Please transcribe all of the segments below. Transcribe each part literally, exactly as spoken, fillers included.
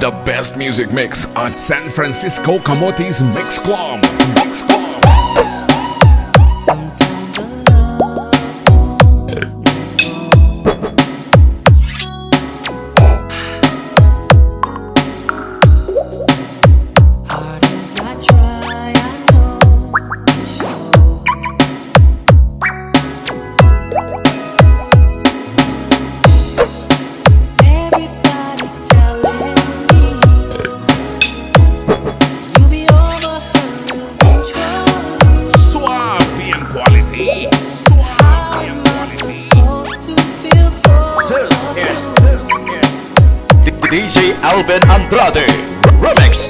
The best music mix on San Francisco Camotes Mix Club. Mix Club. D J Alvin Andrade Remix.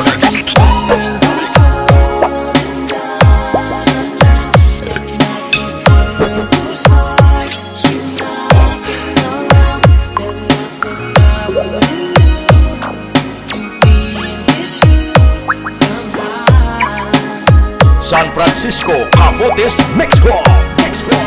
San Francisco Camotes Mix Club. Mix Club.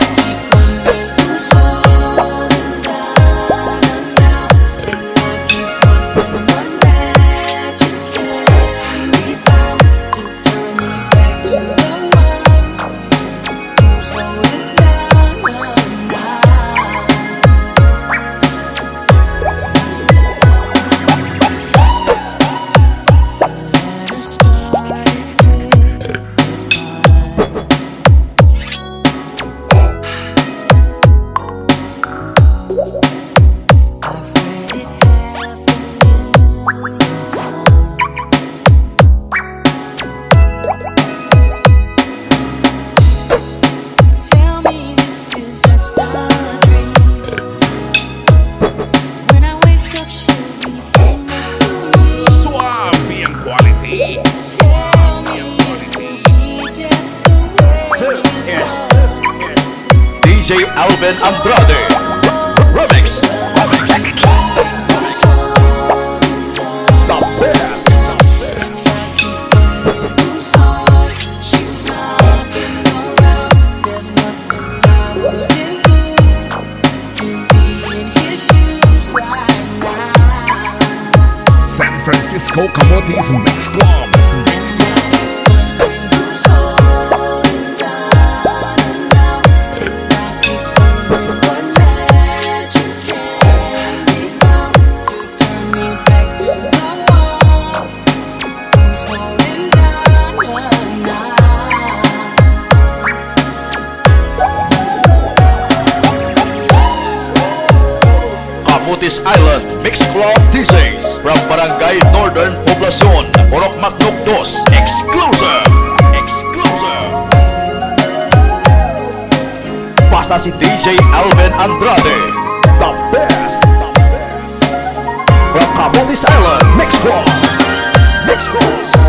D J Alvin Andrade Remix. The best. San Francisco Camotes Mix Club. Mix Club. Camotes Island Mix Club D Js from Barangay Northern Poblacion, Orok Macdok dos. Exclusive. Exclusive. Basta si D J Alvin Andrade. The best. The best. From Camotes Island Mix Club. Mix Club. Mix Club.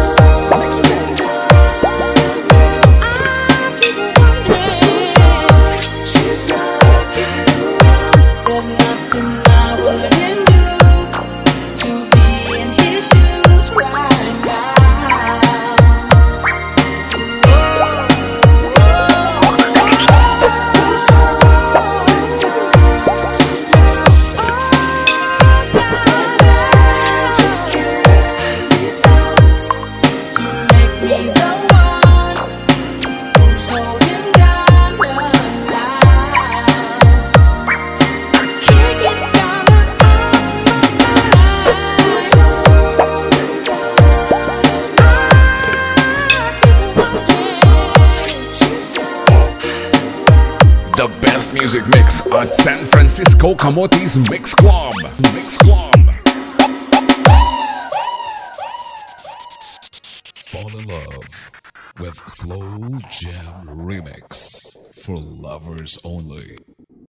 The best music mix on San Francisco Camotes Mix Club. Mix Club. Fall in love with Slow Jam Remix for lovers only.